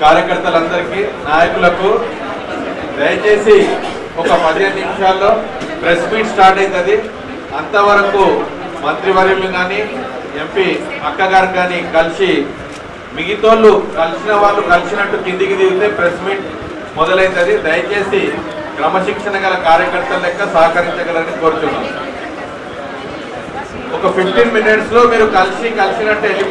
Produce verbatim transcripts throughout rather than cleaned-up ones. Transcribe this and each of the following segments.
కార్యకర్తలందరికీ నాయకులకు దయచేసి ఒక పదిహేను నిమిషాల్లో ప్రెస్ మీట్ స్టార్ట్ అవుతుంది. అంతవరకు మంత్రివర్యులు కానీ ఎంపీ అక్కగారు కానీ కలిసి మిగతాళ్ళు కలిసిన వాళ్ళు కలిసినట్టు కిందికి దిగితే ప్రెస్ మీట్ మొదలవుతుంది. దయచేసి క్రమశిక్షణ గల కార్యకర్తల లెక్క సహకరించగలని కోరుతున్నాం. ఒక ఫిఫ్టీన్ మినిట్స్ లో మీరు కలిసి కలిసినట్టు వెళ్ళి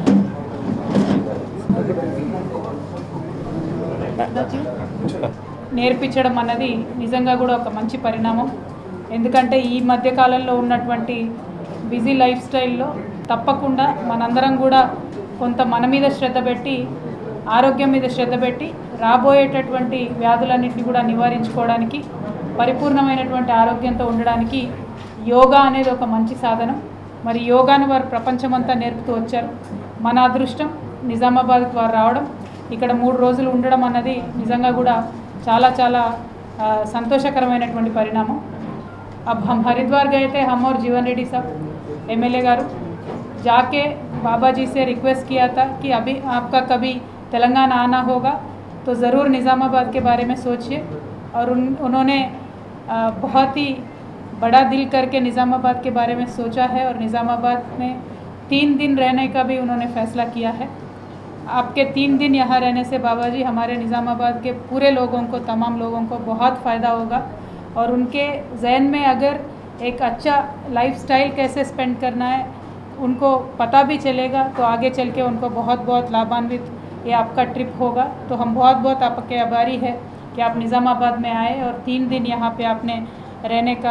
నేర్పించడం అన్నది నిజంగా కూడా ఒక మంచి పరిణామం. ఎందుకంటే ఈ మధ్య కాలంలో ఉన్నటువంటి బిజీ లైఫ్ స్టైల్లో తప్పకుండా మనందరం కూడా కొంత మన మీద శ్రద్ధ పెట్టి ఆరోగ్యం మీద శ్రద్ధ పెట్టి రాబోయేటటువంటి వ్యాధులన్నింటినీ కూడా నివారించుకోవడానికి పరిపూర్ణమైనటువంటి ఆరోగ్యంతో ఉండడానికి యోగా అనేది ఒక మంచి సాధనం. మరి యోగాను వారు ప్రపంచమంతా నేర్పుతూ వచ్చారు. మన అదృష్టం నిజామాబాద్కి వారు రావడం, ఇక్కడ మూడు రోజులు ఉండడం అన్నది నిజంగా కూడా చాలా చాలా సంతోషకరమైనటువంటి పరిణామం. अब हम हरिद्वार गए थे, हम और जीवन रेड्डी साहब एमएलए गारू जाके बाबा जी से रिक्वेस्ट किया था कि अभी आपका कभी तेलंगाना आना होगा तो ज़रूर निज़ामाबाद के बारे में सोचिए. और उन उन्होंने बहुत ही बड़ा दिल करके निज़ामाबाद के बारे में सोचा है और निज़ामाबाद में तीन दिन रहने का भी उन्होंने फ़ैसला किया है. आपके तीन दिन यहाँ रहने से बाबा जी हमारे निज़ामाबाद के पूरे लोगों को, तमाम लोगों को बहुत फ़ायदा होगा. और उनके जहन में अगर एक अच्छा लाइफस्टाइल कैसे स्पेंड करना है उनको पता भी चलेगा तो आगे चल के उनको बहुत बहुत लाभान्वित ये आपका ट्रिप होगा. तो हम बहुत बहुत आपके आभारी है कि आप निज़ामाबाद में आए और तीन दिन यहाँ पे आपने रहने का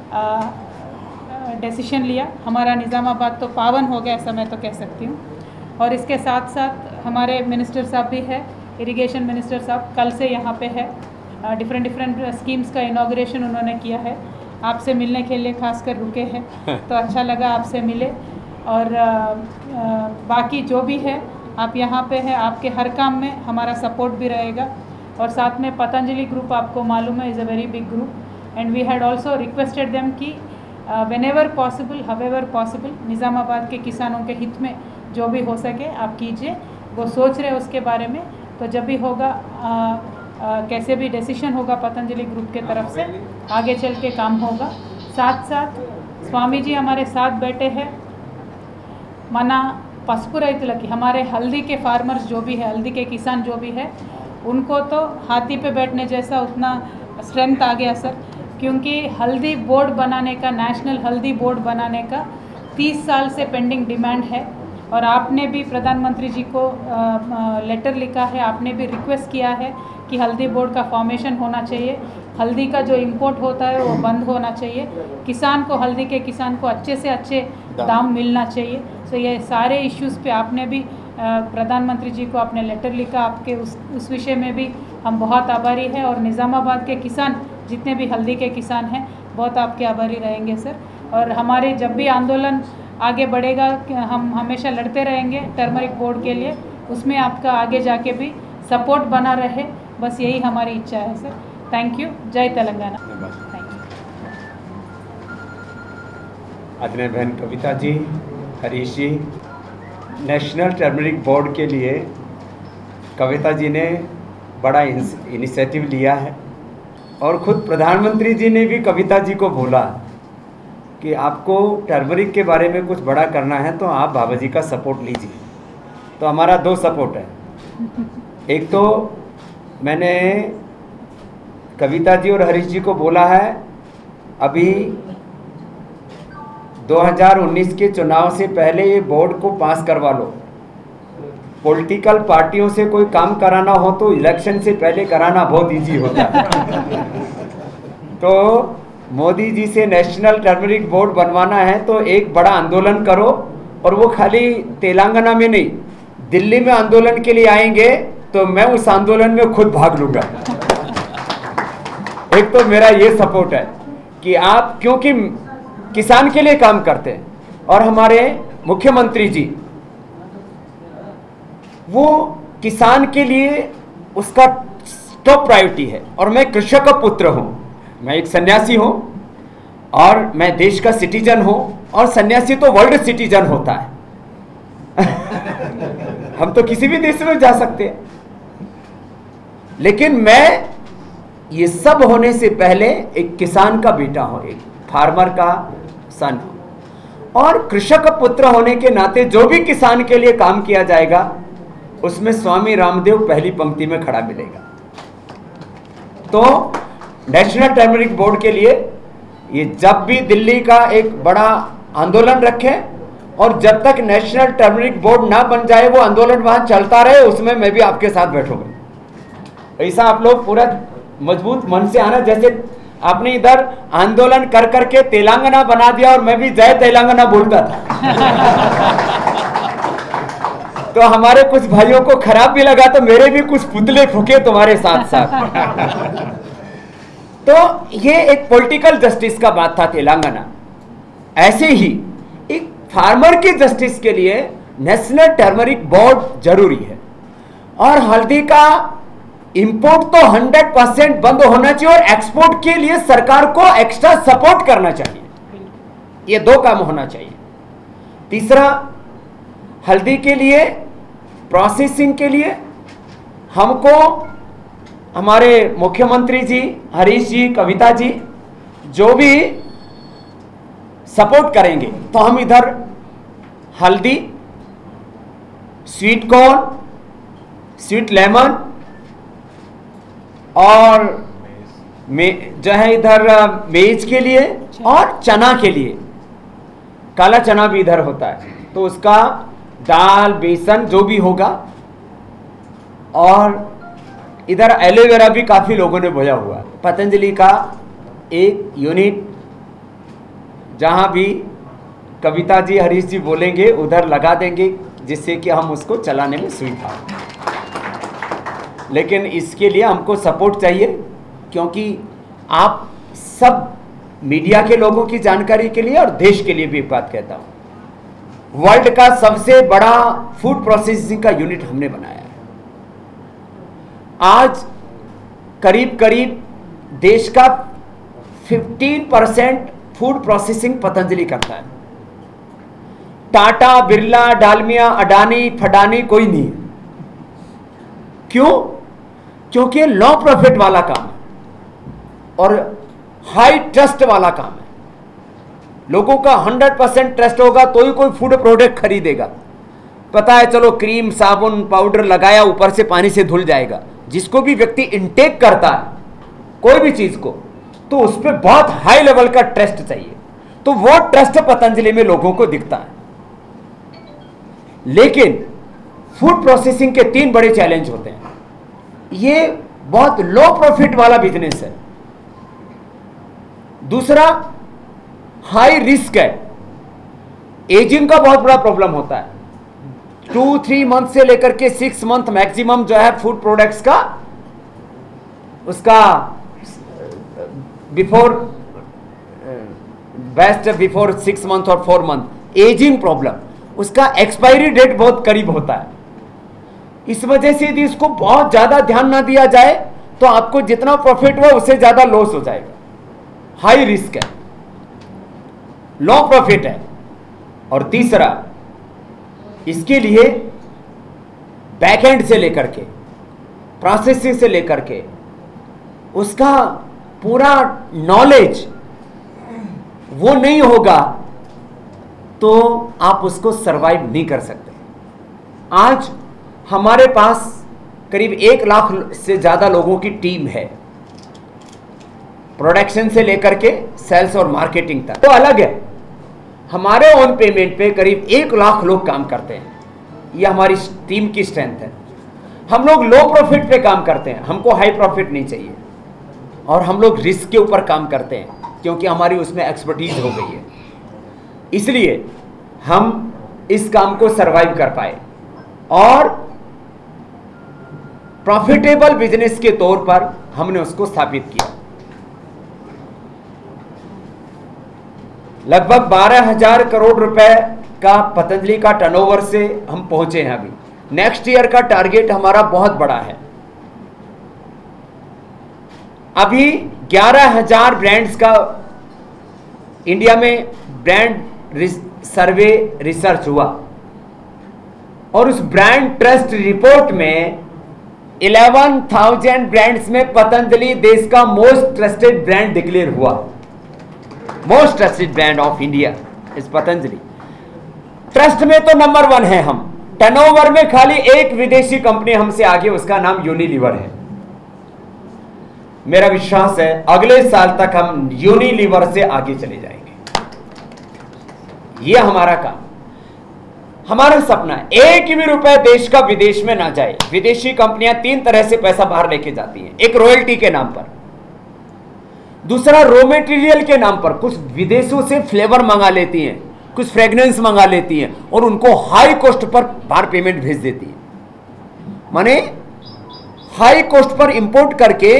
डिसीजन लिया. हमारा निज़ामाबाद तो पावन हो गया ऐसा मैं तो कह सकती हूँ. और इसके साथ साथ हमारे मिनिस्टर साहब भी है, इरिगेशन मिनिस्टर साहब कल से यहाँ पे है. डिफरेंट डिफरेंट स्कीम्स का इनॉग्रेशन उन्होंने किया है. आपसे मिलने के लिए खासकर रुके हैं तो अच्छा लगा आपसे मिले. और आ, आ, बाकी जो भी है आप यहाँ पे है, आपके हर काम में हमारा सपोर्ट भी रहेगा. और साथ में पतंजलि ग्रुप आपको मालूम है is a very big group and we had also requested them कि whenever possible however possible Nizamabad के किसानों के हित में जो भी हो सके आप कीजिए. वो सोच रहे उसके बारे में तो जब भी होगा आ, आ, कैसे भी डिसीजन होगा पतंजलि ग्रुप के तरफ से आगे चल के काम होगा. साथ साथ स्वामी जी हमारे साथ बैठे हैं. मना पसपू रैतुलकी हमारे हल्दी के फार्मर्स जो भी है, हल्दी के किसान जो भी है, उनको तो हाथी पे बैठने जैसा उतना स्ट्रेंथ आ गया सर. क्योंकि हल्दी बोर्ड बनाने का, नेशनल हल्दी बोर्ड बनाने का तीस साल से पेंडिंग डिमांड है. और आपने भी प्रधानमंत्री जी को आ, आ, लेटर लिखा है, आपने भी रिक्वेस्ट किया है कि हल्दी बोर्ड का फॉर्मेशन होना चाहिए. हल्दी का जो इंपोर्ट होता है वो बंद होना चाहिए. किसान को, हल्दी के किसान को अच्छे से अच्छे दाम मिलना चाहिए. सो ये सारे इश्यूज़ पे आपने भी प्रधानमंत्री जी को आपने लेटर लिखा. आपके उस उस विषय में भी हम बहुत आभारी हैं. और निज़ामाबाद के किसान जितने भी हल्दी के किसान हैं बहुत आपके आभारी रहेंगे सर. और हमारे जब भी आंदोलन आगे बढ़ेगा हम हमेशा लड़ते रहेंगे टर्मरिक बोर्ड के लिए, उसमें आपका आगे जाके भी सपोर्ट बना रहे, बस यही हमारी इच्छा है सर. Thank you. जय तेलंगाना. Thank you. आदरणीय बहन Kavita ji, Harish ji, national turmeric board के लिए कविता जी ने बड़ा इनिशिएटिव लिया है. और ख़ुद प्रधानमंत्री जी ने भी कविता जी को बोला कि आपको टर्मरिक के बारे में कुछ बड़ा करना है तो आप बाबा जी का सपोर्ट लीजिए. तो हमारा दो सपोर्ट है. एक तो मैंने कविता जी और हरीश जी को बोला है अभी दो हज़ार उन्नीस के चुनाव से पहले ये बोर्ड को पास करवा लो. पॉलिटिकल पार्टियों से कोई काम कराना हो तो इलेक्शन से पहले कराना बहुत इजी होता है. तो मोदी जी से नेशनल टर्मरिक बोर्ड बनवाना है तो एक बड़ा आंदोलन करो. और वो खाली तेलंगाना में नहीं, दिल्ली में आंदोलन के लिए आएंगे तो मैं उस आंदोलन में खुद भाग लूँगा. एक तो मेरा ये सपोर्ट है कि आप, क्योंकि किसान के लिए काम करते हैं और हमारे मुख्यमंत्री जी वो किसान के लिए उसका टॉप प्रायोरिटी है. और मैं कृषक का पुत्र हूँ, मैं एक सन्यासी हूँ और मैं देश का सिटीजन हूँ. और सन्यासी तो वर्ल्ड सिटीजन होता है हम तो किसी भी देश में जा सकते हैं. लेकिन मैं ये सब होने से पहले एक किसान का बेटा हूं, एक फार्मर का सन हूं, और कृषक पुत्र होने के नाते जो भी किसान के लिए काम किया जाएगा उसमें स्वामी रामदेव पहली पंक्ति में खड़ा मिलेगा। तो नेशनल टर्मरिक बोर्ड के लिए ये जब भी दिल्ली का एक बड़ा आंदोलन रखें, और जब तक नेशनल टर्मरिक बोर्ड ना बन जाए वो आंदोलन वहां चलता रहे, उसमें मैं भी आपके साथ बैठूंगा। ऐसा आप लोग पूरा मजबूत मन से आना। जैसे आपने इधर आंदोलन कर करके तेलंगाना बना दिया और मैं भी जय तेलंगाना बोलता था तो हमारे कुछ भाइयों को खराब भी लगा, तो मेरे भी कुछ पुतले फूके तुम्हारे साथ साथ तो ये एक पॉलिटिकल जस्टिस का बात था तेलंगाना। ऐसे ही एक फार्मर की जस्टिस के लिए नेशनल टर्मरिक बोर्ड जरूरी है। और हल्दी का इंपोर्ट तो हंड्रेड परसेंट बंद होना चाहिए और एक्सपोर्ट के लिए सरकार को एक्स्ट्रा सपोर्ट करना चाहिए। ये दो काम होना चाहिए। तीसरा, हल्दी के लिए प्रोसेसिंग के लिए हमको हमारे मुख्यमंत्री जी, हरीश जी, कविता जी जो भी सपोर्ट करेंगे, तो हम इधर हल्दी, स्वीट कॉर्न, स्वीट लेमन और में जो है इधर मेज के लिए और चना के लिए, काला चना भी इधर होता है, तो उसका दाल, बेसन जो भी होगा। और इधर एलोवेरा भी काफी लोगों ने बोया हुआ है। पतंजलि का एक यूनिट जहां भी कविता जी, हरीश जी बोलेंगे उधर लगा देंगे, जिससे कि हम उसको चलाने में सुविधा हो। लेकिन इसके लिए हमको सपोर्ट चाहिए, क्योंकि आप सब मीडिया के लोगों की जानकारी के लिए और देश के लिए भी एक बात कहता हूं, वर्ल्ड का सबसे बड़ा फूड प्रोसेसिंग का यूनिट हमने बनाया है। आज करीब करीब देश का पंद्रह परसेंट फूड प्रोसेसिंग पतंजलि करता है। टाटा, बिरला, डालमिया, अडानी, फडानी कोई नहीं है। क्यों? क्योंकि लो प्रॉफिट वाला काम है और हाई ट्रस्ट वाला काम है। लोगों का हंड्रेड परसेंट ट्रस्ट होगा तो ही कोई फूड प्रोडक्ट खरीदेगा। पता है, चलो क्रीम, साबुन, पाउडर लगाया, ऊपर से पानी से धुल जाएगा। जिसको भी व्यक्ति इनटेक करता है कोई भी चीज को, तो उस पर बहुत हाई लेवल का ट्रस्ट चाहिए। तो वो ट्रस्ट पतंजलि में लोगों को दिखता है। लेकिन फूड प्रोसेसिंग के तीन बड़े चैलेंज होते हैं। ये बहुत लो प्रॉफिट वाला बिजनेस है। दूसरा, हाई रिस्क है। एजिंग का बहुत बड़ा प्रॉब्लम होता है। टू थ्री मंथ से लेकर के सिक्स मंथ मैक्सिमम जो है फूड प्रोडक्ट्स का, उसका before best before six month और फोर मंथ एजिंग प्रॉब्लम, उसका एक्सपायरी डेट बहुत करीब होता है। इस वजह से यदि इसको बहुत ज्यादा ध्यान ना दिया जाए तो आपको जितना प्रॉफिट हुआ उससे ज्यादा लॉस हो जाएगा। हाई रिस्क है, लो प्रॉफिट है। और तीसरा, इसके लिए बैकएंड से लेकर के, प्रोसेसिंग से लेकर के, उसका पूरा नॉलेज वो नहीं होगा तो आप उसको सरवाइव नहीं कर सकते। आज हमारे पास करीब एक लाख से ज्यादा लोगों की टीम है, प्रोडक्शन से लेकर के सेल्स और मार्केटिंग तक। तो अलग है, हमारे ऑन पेमेंट पे करीब एक लाख लोग काम करते हैं। ये हमारी टीम की स्ट्रेंथ है। हम लोग लो प्रॉफिट पे काम करते हैं, हमको हाई प्रॉफिट नहीं चाहिए। और हम लोग रिस्क के ऊपर काम करते हैं क्योंकि हमारी उसमें एक्सपर्टीज हो गई है। इसलिए हम इस काम को सरवाइव कर पाए और प्रॉफिटेबल बिजनेस के तौर पर हमने उसको स्थापित किया। लगभग बारह हजार करोड़ रुपए का पतंजलि का टर्नओवर से हम पहुंचे हैं। अभी नेक्स्ट ईयर का टारगेट हमारा बहुत बड़ा है। अभी ग्यारह हजार ब्रांड्स का इंडिया में ब्रांड सर्वे रिसर्च हुआ और उस ब्रांड ट्रस्ट रिपोर्ट में इलेवन थाउजेंड ब्रांड्स में पतंजलि देश का मोस्ट ट्रस्टेड ब्रांड डिक्लेयर हुआ। Most trusted brand of India इस पतंजलि। ट्रस्ट में तो नंबर वन है हम। टर्नओवर में खाली एक विदेशी कंपनी हमसे आगे, उसका नाम यूनिलीवर है। मेरा विश्वास है अगले साल तक हम यूनिलीवर से आगे चले जाएंगे। यह हमारा काम, हमारा सपना है। एक भी रुपए देश का विदेश में ना जाए। विदेशी कंपनियां तीन तरह से पैसा बाहर लेके जाती हैं। एक रॉयल्टी के नाम पर, दूसरा रॉ मटेरियल के नाम पर, कुछ विदेशों से फ्लेवर मंगा लेती हैं, कुछ फ्रेग्रेंस मंगा लेती हैं और उनको हाई कॉस्ट पर बाहर पेमेंट भेज देती हैं। माने हाई कॉस्ट पर इंपोर्ट करके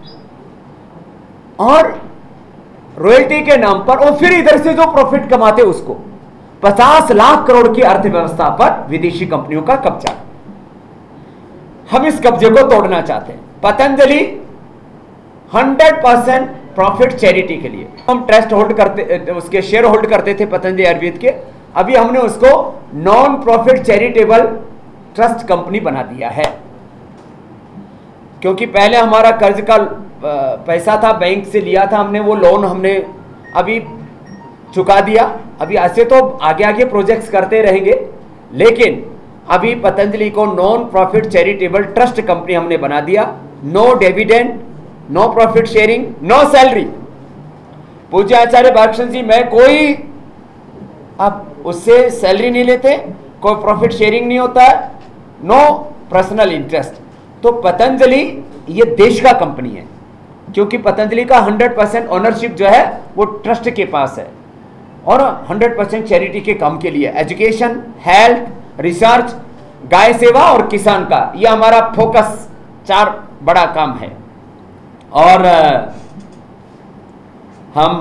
और रॉयल्टी के नाम पर, और फिर इधर से जो प्रॉफिट कमाते उसको पचास लाख करोड़ की अर्थव्यवस्था पर विदेशी कंपनियों का कब्जा। हम इस कब्जे को तोड़ना चाहते हैं। Patanjali hundred percent profit charity के लिए हम ट्रस्ट होल्ड करते, उसके शेयर होल्ड करते थे पतंजलि आयुर्वेद के। अभी हमने उसको non profit charitable trust company बना दिया है, क्योंकि पहले हमारा कर्ज का पैसा था, बैंक से लिया था हमने, वो लोन हमने अभी चुका दिया। अभी ऐसे तो आगे आगे प्रोजेक्ट्स करते रहेंगे, लेकिन अभी पतंजलि को non profit charitable trust company हमने बना दिया। No dividend, no profit sharing, no salary. पूज्य आचार्य बालकृष्ण जी, मैं कोई अब उससे सैलरी नहीं लेते, कोई प्रॉफिट शेयरिंग नहीं होता है, नो पर्सनल इंटरेस्ट। तो पतंजलि ये देश का कंपनी है, क्योंकि पतंजलि का हंड्रेड परसेंट ओनरशिप जो है वो ट्रस्ट के पास है और हंड्रेड परसेंट चैरिटी के काम के लिए। एजुकेशन, हेल्थ, रिसर्च, गाय सेवा और किसान का, यह हमारा फोकस चार बड़ा काम है। और हम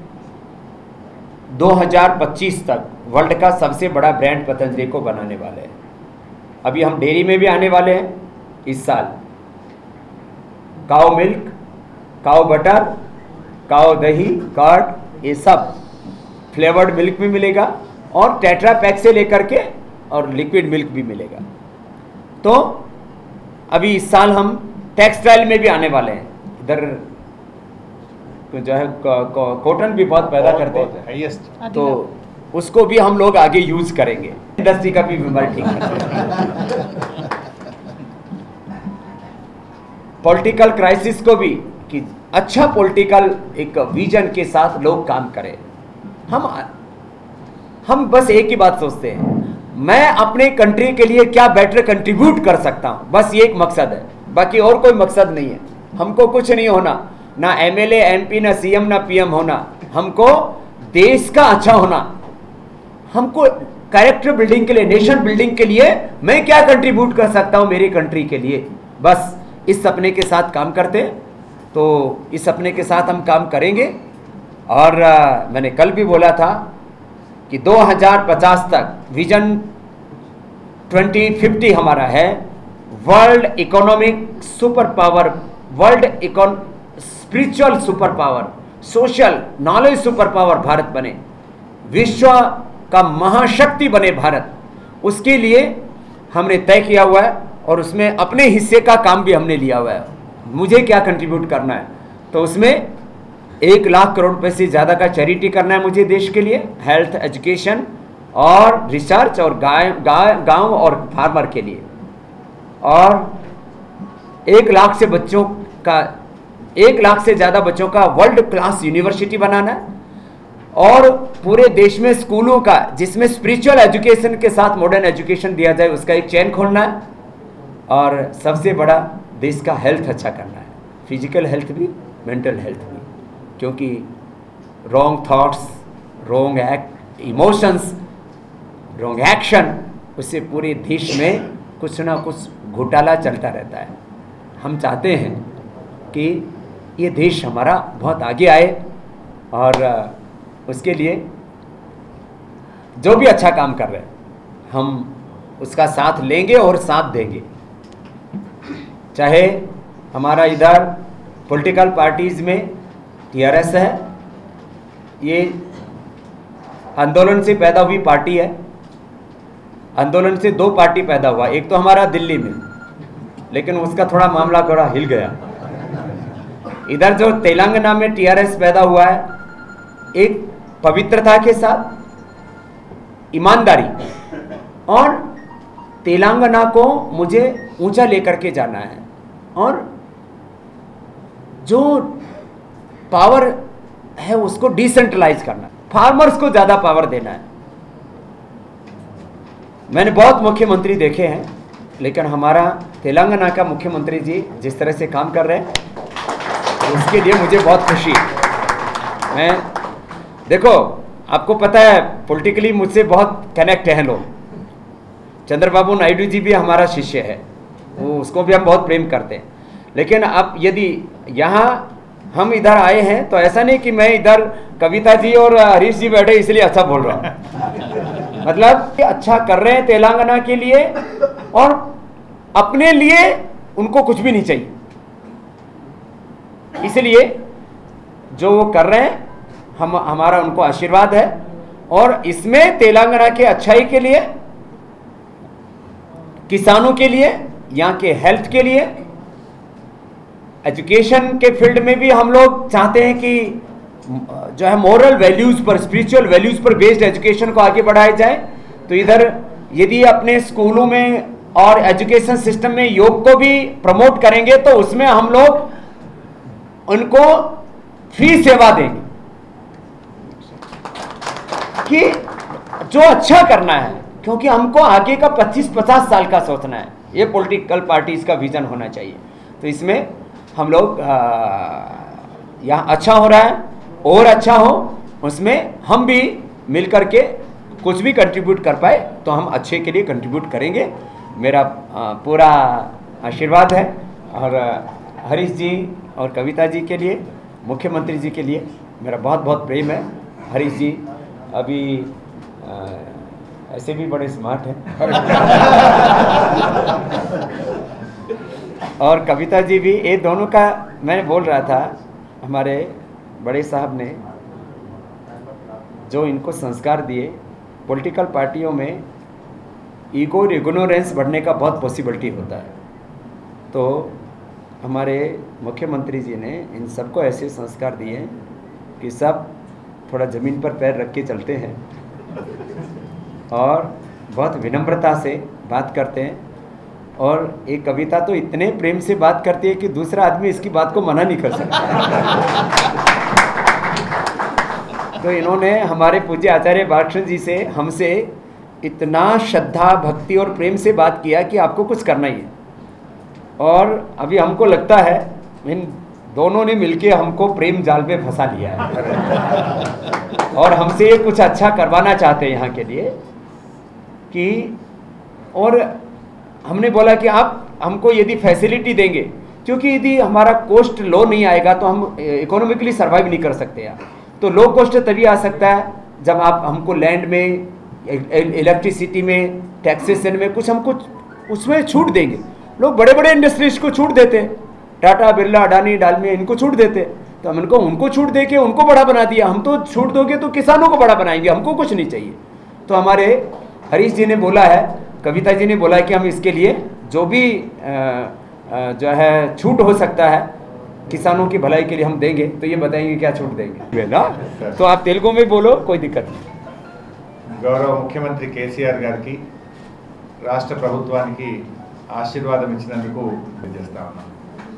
दो हज़ार पच्चीस तक वर्ल्ड का सबसे बड़ा ब्रांड पतंजलि को बनाने वाले हैं। अभी हम डेयरी में भी आने वाले हैं इस साल। काऊ मिल्क, काऊ बटर, काऊ दही, कर्ड, ये सब फ्लेवर्ड मिल्क भी मिलेगा और टेट्रा पैक से लेकर के और लिक्विड मिल्क भी मिलेगा। तो अभी इस साल हम टेक्सटाइल में भी आने वाले हैं। इधर जो है कॉटन भी बहुत पैदा करते हैं, तो उसको भी हम लोग आगे यूज करेंगे। इंडस्ट्री का भी बीमार ठीक है। पॉलिटिकल क्राइसिस को भी, कि अच्छा पॉलिटिकल एक विजन के साथ लोग काम करें। हम हम बस एक ही बात सोचते हैं, मैं अपने कंट्री के लिए क्या बेटर कंट्रीब्यूट कर सकता हूं, बस ये एक मकसद है, बाकी और कोई मकसद नहीं है। हमको कुछ नहीं होना, ना एमएलए, एमपी, ना सीएम, ना पीएम होना। हमको देश का अच्छा होना, हमको कैरेक्टर बिल्डिंग के लिए, नेशन बिल्डिंग के लिए मैं क्या कंट्रीब्यूट कर सकता हूं मेरी कंट्री के लिए, बस इस सपने के साथ काम करते हैं। तो इस सपने के साथ हम काम करेंगे। और आ, मैंने कल भी बोला था कि दो हज़ार पचास तक विजन ट्वेंटी फिफ्टी हमारा है, world economic super power, world econ spiritual super power, social knowledge super power Bharat बने, विश्व का महाशक्ति बने भारत। उसके लिए हमने तय किया हुआ है और उसमें अपने हिस्से का काम भी हमने लिया हुआ है। मुझे क्या कंट्रीब्यूट करना है, तो उसमें एक लाख करोड़ रुपए से ज़्यादा का चैरिटी करना है मुझे देश के लिए, हेल्थ, एजुकेशन और रिसर्च और गाय गाय गांव और फार्मर के लिए। और एक लाख से बच्चों का एक लाख से ज़्यादा बच्चों का वर्ल्ड क्लास यूनिवर्सिटी बनाना है और पूरे देश में स्कूलों का, जिसमें स्पिरिचुअल एजुकेशन के साथ मॉडर्न एजुकेशन दिया जाए, उसका एक चेन खोलना है। और सबसे बड़ा देश का हेल्थ अच्छा करना है, फिजिकल हेल्थ भी, मेंटल हेल्थ भी, क्योंकि wrong thoughts, wrong act, emotions, wrong action, उससे पूरे देश में कुछ ना कुछ घोटाला चलता रहता है। हम चाहते हैं कि ये देश हमारा बहुत आगे आए और उसके लिए जो भी अच्छा काम कर रहे हैं हम उसका साथ लेंगे और साथ देंगे। चाहे हमारा इधर पॉलिटिकल पार्टीज में टीआरएस है, ये आंदोलन से पैदा हुई पार्टी है। आंदोलन से दो पार्टी पैदा हुआ, एक तो हमारा दिल्ली में लेकिन उसका थोड़ा मामला थोड़ा हिल गया। इधर जो तेलंगाना में टीआरएस पैदा हुआ है, एक पवित्रता के साथ, ईमानदारी, और तेलंगाना को मुझे ऊंचा लेकर के जाना है, और जो पावर है उसको डिसेंट्रलाइज करना, फार्मर्स को ज़्यादा पावर देना है। मैंने बहुत मुख्यमंत्री देखे हैं, लेकिन हमारा तेलंगाना का मुख्यमंत्री जी जिस तरह से काम कर रहे हैं, उसके लिए मुझे बहुत खुशी है। मैं देखो, आपको पता है पॉलिटिकली मुझसे बहुत कनेक्ट हैं लोग। चंद्रबाबू नायडू जी भी हमारा शिष्य है, वो उसको भी हम बहुत प्रेम करते हैं। लेकिन अब यदि यहाँ हम इधर आए हैं तो ऐसा नहीं कि मैं इधर कविता जी और हरीश जी बैठे इसलिए अच्छा बोल रहा हूँ। मतलब अच्छा कर रहे हैं तेलंगाना के लिए, और अपने लिए उनको कुछ भी नहीं चाहिए, इसलिए जो वो कर रहे हैं हम हमारा उनको आशीर्वाद है। और इसमें तेलंगाना के अच्छाई के लिए, किसानों के लिए, यहाँ के हेल्थ के लिए, एजुकेशन के फील्ड में भी हम लोग चाहते हैं कि जो है मोरल वैल्यूज पर, स्पिरिचुअल वैल्यूज पर बेस्ड एजुकेशन को आगे बढ़ाया जाए। तो इधर यदि अपने स्कूलों में और एजुकेशन सिस्टम में योग को भी प्रमोट करेंगे तो उसमें हम लोग उनको फ्री सेवा देंगे कि जो अच्छा करना है, क्योंकि हमको आगे का पच्चीस पचास साल का सोचना है। ये पॉलिटिकल पार्टीज का विजन होना चाहिए। तो इसमें हम लोग यहाँ अच्छा हो रहा है और अच्छा हो, उसमें हम भी मिल करके कुछ भी कंट्रीब्यूट कर पाए तो हम अच्छे के लिए कंट्रीब्यूट करेंगे। मेरा आ, पूरा आशीर्वाद है। और हरीश जी और कविता जी के लिए, मुख्यमंत्री जी के लिए मेरा बहुत बहुत प्रेम है। हरीश जी अभी आ, ऐसे भी बड़े स्मार्ट हैं और कविता जी भी, ये दोनों का मैं बोल रहा था, हमारे बड़े साहब ने जो इनको संस्कार दिए, पॉलिटिकल पार्टियों में ईगो और इग्नोरेंस बढ़ने का बहुत पॉसिबिलिटी होता है। तो हमारे मुख्यमंत्री जी ने इन सबको ऐसे संस्कार दिए कि सब थोड़ा ज़मीन पर पैर रख के चलते हैं और बहुत विनम्रता से बात करते हैं। और एक कविता तो इतने प्रेम से बात करती है कि दूसरा आदमी इसकी बात को मना नहीं कर सकता। तो इन्होंने हमारे पूज्य आचार्य बालकृष्ण जी से, हमसे इतना श्रद्धा, भक्ति और प्रेम से बात किया कि आपको कुछ करना ही है। और अभी हमको लगता है इन दोनों ने मिलके हमको प्रेम जाल में फंसा लिया है और हमसे ये कुछ अच्छा करवाना चाहते हैं यहाँ के लिए कि, और हमने बोला कि आप हमको यदि फैसिलिटी देंगे, क्योंकि यदि हमारा कोस्ट लो नहीं आएगा तो हम इकोनॉमिकली सर्वाइव नहीं कर सकते यार। तो लो कोस्ट तभी आ सकता है जब आप हमको लैंड में, इलेक्ट्रिसिटी में, टैक्सेशन में कुछ हमको उसमें छूट देंगे। लोग बड़े बड़े इंडस्ट्रीज को छूट देते हैं, टाटा, बिरला, अडानी, डालमिया, इनको छूट देते हैं। तो हम इनको उनको छूट दे के उनको बड़ा बना दिया। हम तो छूट दोगे तो किसानों को बड़ा बनाएंगे, हमको कुछ नहीं चाहिए। तो हमारे हरीश जी ने बोला है, कविता जी ने बोला है कि हम इसके लिए जो भी आ, आ, जो है छूट हो सकता है किसानों की भलाई के लिए हम देंगे। तो ये बताएंगे क्या छूट देंगे ना। तो आप तेलुगु में बोलो, कोई दिक्कत नहीं। గౌరవ ముఖ్యమంత్రి కేసీఆర్ గారికి రాష్ట్ర ప్రభుత్వానికి ఆశీర్వాదం ఇచ్చినందుకు చేస్తా ఉన్నాను.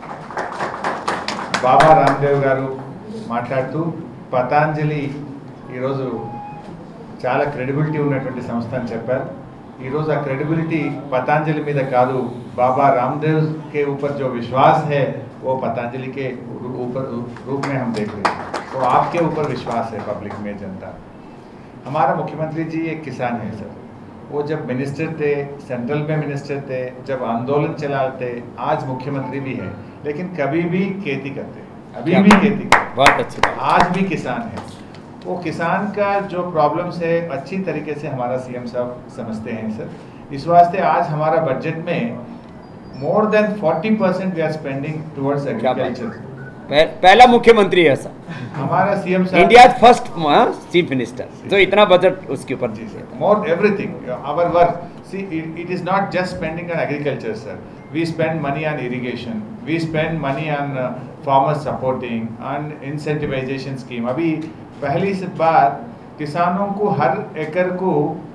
బాబా రామ్దేవ్ గారు మాట్లాడుతూ పతాంజలి ఈరోజు చాలా క్రెడిబిలిటీ ఉన్నటువంటి సంస్థ అని చెప్పారు. ఈరోజు ఆ క్రెడిబిలిటీ पतंजलि మీద కాదు, बाबा रामदेव के ऊपर जो विश्वास है वो पतंजलि के ऊपर रूप में हम देख रहे हैं। तो आपके ऊपर विश्वास है पब्लिक में, जनता। हमारा मुख्यमंत्री जी एक किसान है सर। वो जब मिनिस्टर थे, सेंट्रल में मिनिस्टर थे, जब आंदोलन चलाते, आज मुख्यमंत्री भी है, लेकिन कभी भी खेती करते, अभी भी खेती करते, बहुत अच्छी बात। आज भी किसान है। वो किसान का जो प्रॉब्लम्स है अच्छी तरीके से हमारा सीएम साहब समझते हैं सर। इस वास्ते आज हमारा बजट में more than forty percent we are spending towards agriculture. पहला मुख्यमंत्री है ऐसा हमारा सीएम साहब, इंडिया फर्स्ट चीफ मिनिस्टर जो इतना बजट उसके ऊपर more everything our work. See it is not just spending on agriculture sir, we spend money on irrigation, we spend money on uh, farmer supporting, on incentivization scheme. अभी पहली से बार किसानों को हर एकड़ को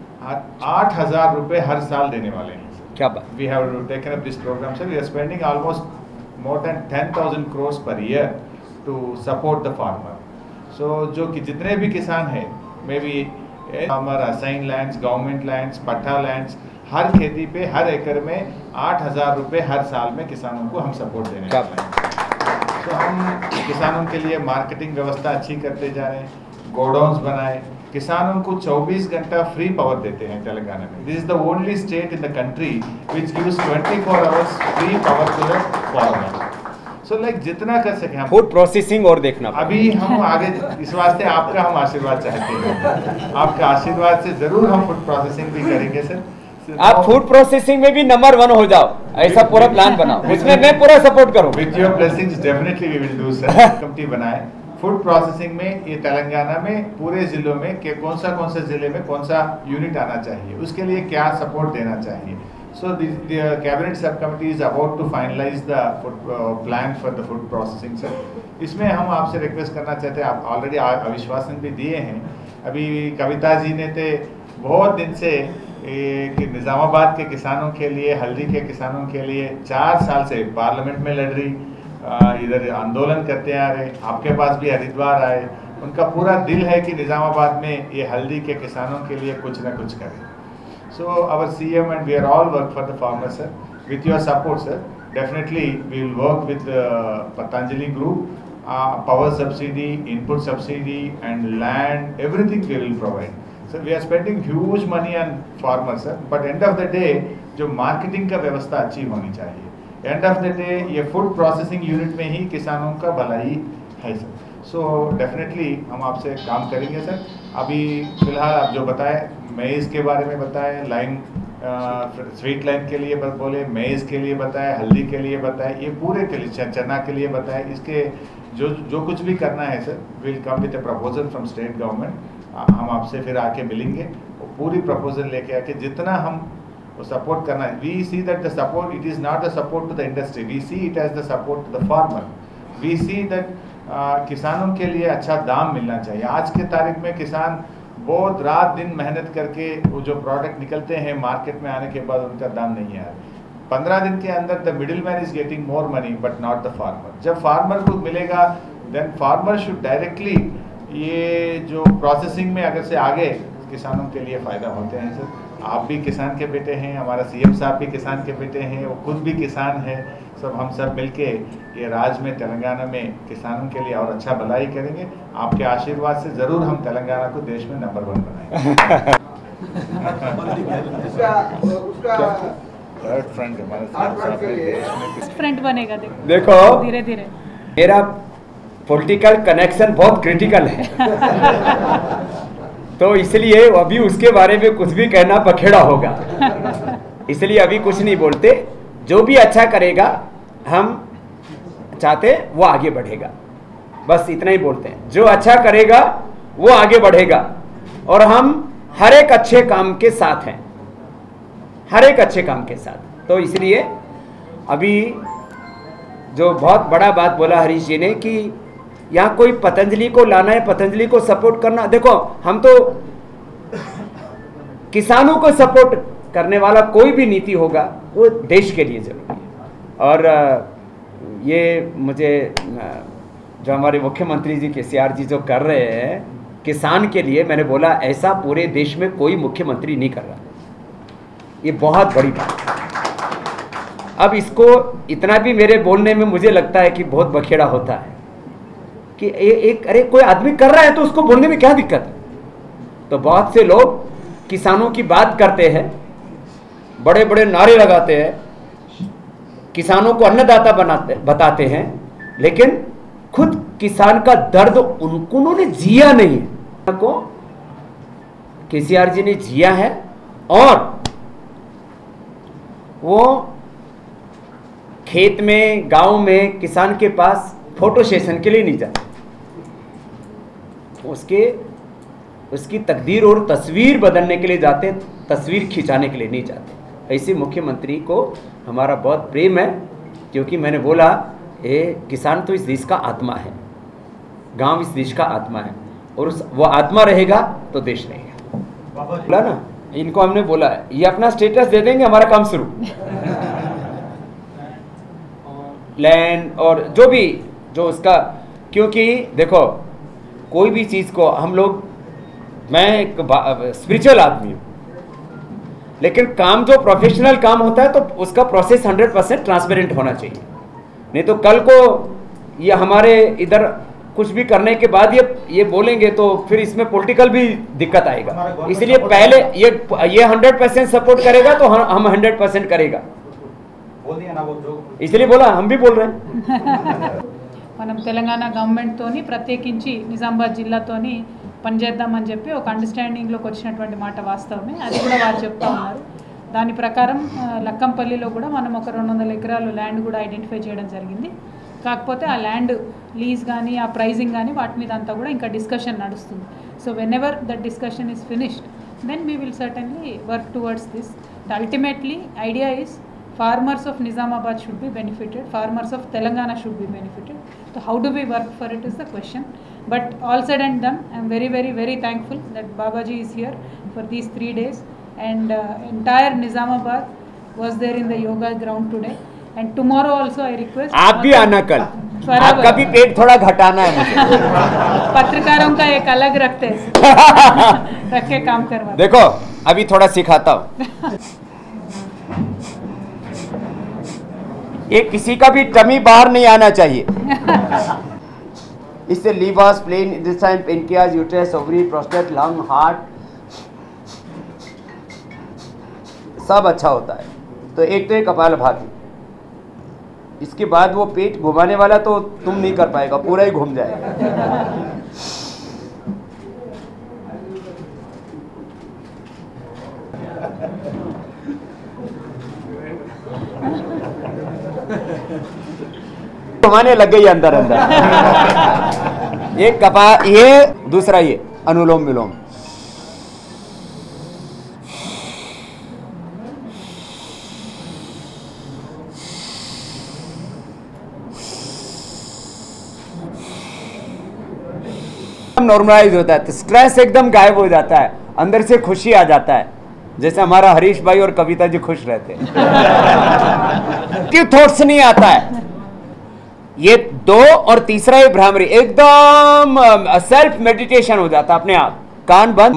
आठ हजार रुपए हर साल देने वाले हैं। क्या बात? We have taken up this program, sir. We are spending almost more than ten thousand crores per year to support the farmer. So जो कि जितने भी किसान हैं, maybe farmer assigned lands, government lands, पट्टा lands, हर खेती पे हर एकड़ में आठ हजार रुपए हर साल में किसानों को हम सपोर्ट देने वाले हैं। तो हम किसानों के लिए मार्केटिंग व्यवस्था अच्छी करते जा रहे हैं, गोडाउन्स बनाए, किसानों को चौबीस घंटा फ्री पावर देते हैं तेलंगाना में। This is the only state in the country which gives twenty four hours free power to the farmer. So like जितना कर सके हम फूड प्रोसेसिंग और देखना अभी हम आगे, इस वास्ते आपका हम आशीर्वाद चाहते हैं। आपका आशीर्वाद से जरूर हम फूड प्रोसेसिंग भी करेंगे सर। आप फूड प्रोसेसिंग में भी नंबर वन हो जाओ, ऐसा पूरा प्लान बनाओ, उसमें मैं पूरा सपोर्ट करूँ। With your blessings definitely we will do sir. Committee बनाए फूड प्रोसेसिंग में, ये तेलंगाना में पूरे जिलों में के कौन सा कौन से जिले में कौन सा यूनिट आना चाहिए, उसके लिए क्या सपोर्ट देना चाहिए। So the cabinet sub committee is about to finalise the plan for the food processing sir. इसमें हम आपसे रिक्वेस्ट करना चाहते हैं, आप ऑलरेडी अविश्वासन भी दिए हैं। अभी कविता जी ने तो बहुत दिन से कि निज़ामाबाद के किसानों के लिए, हल्दी के किसानों के लिए चार साल से पार्लियामेंट में लड़ रही, इधर आंदोलन करते आ रहे, आपके पास भी हरिद्वार आए। उनका पूरा दिल है कि निज़ामाबाद में ये हल्दी के किसानों के लिए कुछ ना कुछ करें। So our C M and we are all work for the farmers sir, with your support sir. Definitely we will work with Patanjali group, power subsidy, input subsidy and land, everything we will provide. So we are spending huge money on farmers sir, but end of the day जो marketing का व्यवस्था अच्छी होनी चाहिए। End of the day ये food processing unit में ही किसानों का भलाई है सर। सो डेफिनेटली हम आपसे काम करेंगे सर। अभी फिलहाल आप जो बताएं, मेज़ के बारे में बताएं, लाइन स्वीट लाइन के लिए बोले, मेज़ के लिए बताएं, हल्दी के लिए बताएं, ये पूरे के लिए, चना के लिए बताएं। इसके जो जो कुछ भी करना है sir, will come with a proposal from state government. हम आपसे फिर आके मिलेंगे, पूरी प्रपोजल लेके आके जितना हम सपोर्ट करना है। We see that the support, it is not the support to the industry, we see it as the support to the farmer. We see that किसानों के लिए अच्छा दाम मिलना चाहिए। आज के तारीख में किसान बहुत रात दिन मेहनत करके वो जो प्रोडक्ट निकलते हैं मार्केट में आने के बाद उनका दाम नहीं है। पंद्रह दिन के अंदर the middle man is getting more money but not the farmer. जब फार्मर को मिलेगा देन फार्मर शुड डायरेक्टली, ये जो प्रोसेसिंग में अगर से आगे किसानों के लिए फ़ायदा होते हैं सर। आप भी किसान के बेटे हैं, हमारा सीएम साहब भी किसान के बेटे हैं, वो खुद भी किसान है। सब हम सब मिलके ये राज्य में, तेलंगाना में किसानों के लिए और अच्छा भलाई करेंगे। आपके आशीर्वाद से ज़रूर हम तेलंगाना को देश में नंबर वन बनाएंगे। थर्ड फ्रंट हमारे फ्रंट बनेगा। देखो धीरे धीरे मेरा पॉलिटिकल कनेक्शन बहुत क्रिटिकल है तो इसलिए अभी उसके बारे में कुछ भी कहना पखेड़ा होगा, इसलिए अभी कुछ नहीं बोलते। जो भी अच्छा करेगा हम चाहते वो आगे बढ़ेगा, बस इतना ही बोलते हैं। जो अच्छा करेगा वो आगे बढ़ेगा और हम हर एक अच्छे काम के साथ हैं, हर एक अच्छे काम के साथ। तो इसलिए अभी जो बहुत बड़ा बात बोला हरीश जी ने कि यहाँ कोई पतंजलि को लाना है, पतंजलि को सपोर्ट करना, देखो हम तो किसानों को सपोर्ट करने वाला कोई भी नीति होगा वो देश के लिए जरूरी है। और ये मुझे जो हमारे मुख्यमंत्री जी के सी आर जी जो कर रहे हैं किसान के लिए, मैंने बोला ऐसा पूरे देश में कोई मुख्यमंत्री नहीं कर रहा, ये बहुत बड़ी बात है। अब इसको इतना भी मेरे बोलने में मुझे लगता है कि बहुत बखेड़ा होता है कि ए, एक अरे कोई आदमी कर रहा है तो उसको बोलने में क्या दिक्कत है। तो बहुत से लोग किसानों की बात करते हैं, बड़े बड़े नारे लगाते हैं, किसानों को अन्नदाता बनाते बताते हैं, लेकिन खुद किसान का दर्द उनको उन्होंने जिया नहीं है, को केसीआर जी ने जिया है। और वो खेत में, गांव में किसान के पास फोटो सेशन के लिए नहीं जाते, उसके उसकी तकदीर और तस्वीर बदलने के लिए जाते, तस्वीर खिंचाने के लिए नहीं जाते। ऐसे मुख्यमंत्री को हमारा बहुत प्रेम है, क्योंकि मैंने बोला ये किसान तो इस देश का आत्मा है, गांव इस देश का आत्मा है, और उस वो आत्मा रहेगा तो देश रहेगा। बोला ना, इनको हमने बोला है ये अपना स्टेटस दे देंगे, हमारा काम शुरू। लैंड और जो भी जो उसका, क्योंकि देखो कोई भी चीज़ को हम लोग, मैं एक स्पिरिचुअल आदमी हूँ, लेकिन काम जो प्रोफेशनल काम होता है तो उसका प्रोसेस हंड्रेड परसेंट ट्रांसपेरेंट होना चाहिए। नहीं तो कल को ये हमारे इधर कुछ भी करने के बाद ये ये बोलेंगे तो फिर इसमें पॉलिटिकल भी दिक्कत आएगा। इसलिए पहले ये ये हंड्रेड परसेंट सपोर्ट करेगा तो हम हंड्रेड परसेंट करेगा, बोल दिया ना वो जो, इसलिए बोला हम भी बोल रहे हैं। మనం తెలంగాణ గవర్నమెంట్ తోని ప్రత్యేకించి నిజామాబాద్ జిల్లాతోని పనిచేద్దామని చెప్పి ఒక అండర్స్టాండింగ్లోకి వచ్చినటువంటి మాట వాస్తవమే, అది కూడా వారు చెప్తా ఉన్నారు। దాని ప్రకారం లక్కంపల్లిలో కూడా మనం ఒక రెండు వందల ఎకరాలు ల్యాండ్ కూడా ఐడెంటిఫై చేయడం జరిగింది। కాకపోతే ఆ ల్యాండ్ లీజ్ కానీ ఆ ప్రైజింగ్ కానీ వాటి మీద అంతా కూడా ఇంకా డిస్కషన్ నడుస్తుంది। So whenever that discussion is finished then we will certainly work towards this. Ultimately idea is farmers of Nizamabad should be benefited, farmers of Telangana should be benefited. So how do we work for it is the question. But all said and done, I am very very very thankful that Babaji is here for these three days, and uh, entire Nizamabad was there in the yoga ground today, and tomorrow also I request आप भी आना कल, आपका भी पेट थोड़ा घटाना है मुझे। पत्रकारों का एक अलग रखते हैं, रख के काम करवा। देखो अभी थोड़ा सिखाता हूँ, ये किसी का भी टमी बाहर नहीं आना चाहिए। इससे liver, spleen, intestine, pancreas, uterus, ovary, prostate, lung, heart सब अच्छा होता है। तो एक तो एक कपालभाति, इसके बाद वो पेट घुमाने वाला तो तुम नहीं कर पाएगा, पूरा ही घूम जाएगा। घुमाने लग गई अंदर अंदर। ये कपा, ये दूसरा, ये अनुलोम विलोम। नॉर्मलाइज होता है तो स्ट्रेस एकदम गायब हो जाता है, अंदर से खुशी आ जाता है, जैसे हमारा हरीश भाई और कविता जी खुश रहते हैं। थॉट्स नहीं आता है। ये दो और तीसरा ये भ्रामरी, एकदम सेल्फ मेडिटेशन हो जाता अपने आप। कान बंद,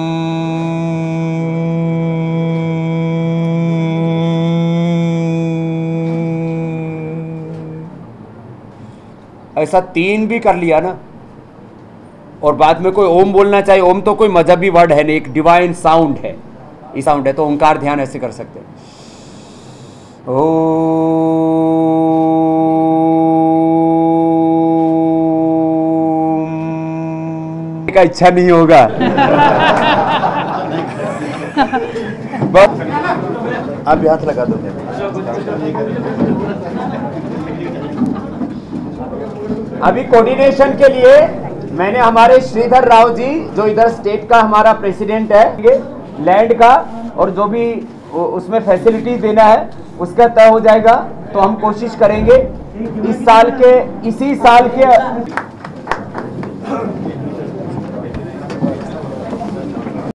ऐसा तीन भी कर लिया ना, और बाद में कोई ओम बोलना चाहिए। ओम तो कोई मजहबी वर्ड है नहीं, एक डिवाइन साउंड है, ये साउंड है। तो ओंकार ध्यान ऐसे कर सकते हैं। का इच्छा नहीं होगा। आप हाथ लगा दो। अभी कोऑर्डिनेशन के लिए मैंने हमारे श्रीधर राव जी, जो इधर स्टेट का हमारा प्रेसिडेंट है, लैंड का और जो भी उसमें फैसिलिटी देना है उसका तय हो जाएगा। तो हम कोशिश करेंगे इस साल के इसी साल के